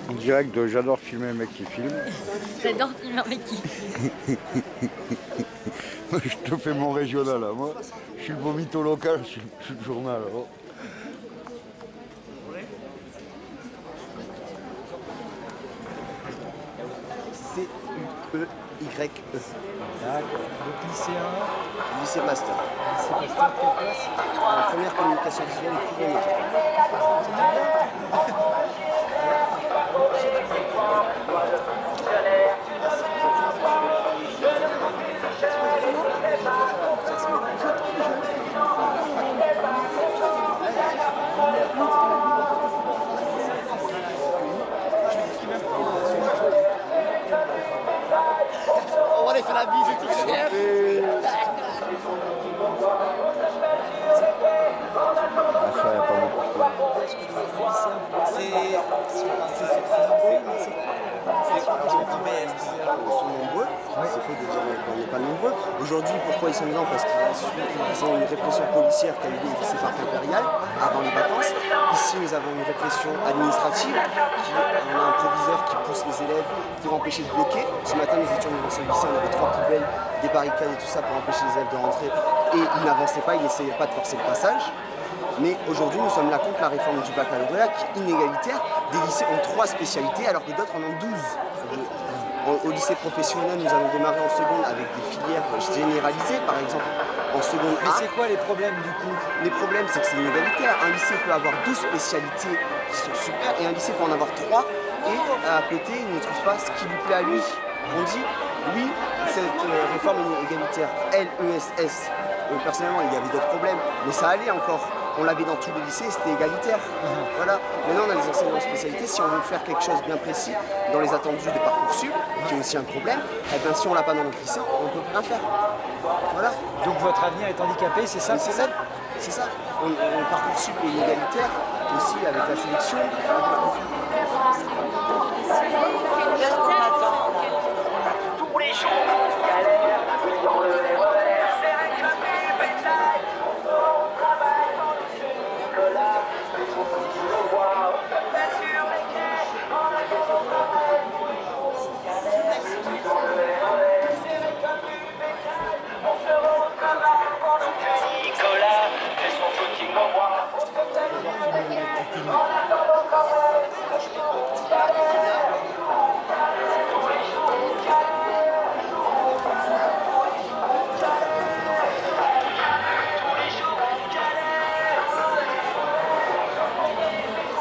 En direct de J'adore filmer un mec qui filme. J'adore filmer un mec qui filme. Je te fais mon régional là, moi. Je suis le vomito local, je suis le journal. Oh. C-U-E-Y-E. D'accord. Donc lycéen, Lycée Pasteur. lycée Pasteur, quelle classe? Première communication visuelle et puis média. On va fait la bise et tout le chef. Ah, ça, y a pas beaucoup. Ils sont nombreux, c'est faux de dire qu'on n'est pas nombreux. Aujourd'hui, pourquoi ils sont dedans? Parce qu'ils ont une répression policière qui a eu lieu au lycée Parc Impérial avant les vacances. Ici, nous avons une répression administrative. On a un proviseur qui pousse les élèves pour empêcher de bloquer. Ce matin, nous étions dans ce lycée, on avait 3 poubelles, des barricades et tout ça pour empêcher les élèves de rentrer. Et ils n'avançaient pas, ils n'essayaient pas de forcer le passage. Mais aujourd'hui, nous sommes là contre la réforme du baccalauréat qui est inégalitaire. Des lycées ont 3 spécialités alors que d'autres en ont 12. Au lycée professionnel, nous allons démarrer en seconde avec des filières généralisées, par exemple en seconde Mais A. c'est quoi les problèmes du coup? Les problèmes, c'est que c'est inégalitaire. Un lycée peut avoir 12 spécialités qui sont super et un lycée peut en avoir 3 et à côté, il ne trouve pas ce qui lui plaît à lui. On dit, oui, cette réforme est inégalitaire, LESS. Personnellement, il y avait d'autres problèmes, mais ça allait encore. On l'avait dans tous les lycées, c'était égalitaire. Voilà. Maintenant, on a des enseignants en spécialité. Si on veut faire quelque chose de bien précis dans les attendus de Parcoursup, qui est aussi un problème, eh bien, si on ne l'a pas dans notre lycée, on ne peut rien faire. Voilà. Donc votre avenir est handicapé, c'est ça? Mais c'est ça. C'est ça. Parcoursup est inégalitaire aussi avec la sélection. Tous les jours, galère, dans le RER, c'est que du bétail. On travaille dans l'usine, Nicolas, mais son petit devoir, mais sur les quais, en attendant le travail. Galère, dans le RER, c'est comme du bétail. On se retravaille pendant que Nicolas fait son footing au bois. En attendant le travail, galère.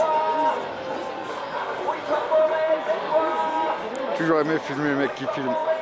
Toujours aimé filmer un mec qui filme.